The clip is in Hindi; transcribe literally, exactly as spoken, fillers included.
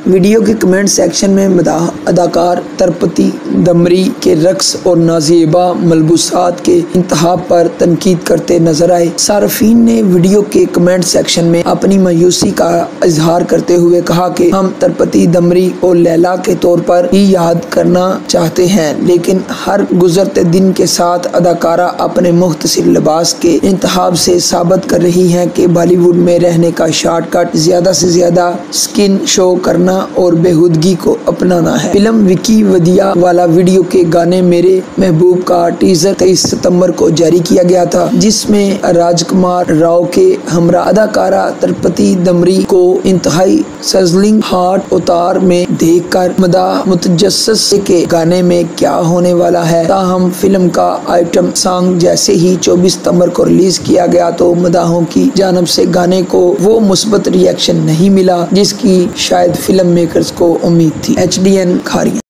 वीडियो के कमेंट सेक्शन में मदाह अदाकार तरपति दमरी के रक्स और नाज़ेबा मलबूसात के इंतहा पर तनकीद करते नजर आए। सार्फिन ने वीडियो के कमेंट सेक्शन में अपनी मायूसी का इजहार करते हुए कहा कि हम तरपति दमरी और लैला के तौर पर ही याद करना चाहते हैं, लेकिन हर गुजरते दिन के साथ अदाकारा अपने मुख्तसर लिबास के इंतखाब से साबित कर रही हैं कि बॉलीवुड में रहने का शॉर्टकट ज्यादा से ज्यादा स्किन शो करना और बेहूदगी को अपनाना है। फिल्म विकी वदिया वाला वीडियो के गाने मेरे महबूब का टीजर तेईस सितंबर को जारी किया गया था, जिसमें राजकुमार राव के हमरा अदाकारा तरपति दमरी को इंतहाई सजलिंग हॉट उतार में देखकर मदाह मुतजस्सिस के गाने में क्या होने वाला है। ताहम फिल्म का आइटम सॉन्ग जैसे ही चौबीस सितंबर को रिलीज किया गया तो मदाहों की जानब से गाने को वो मुस्बत रिएक्शन नहीं मिला जिसकी शायद फिल्म मेकर्स को उम्मीद थी। एच डी एन खारिया।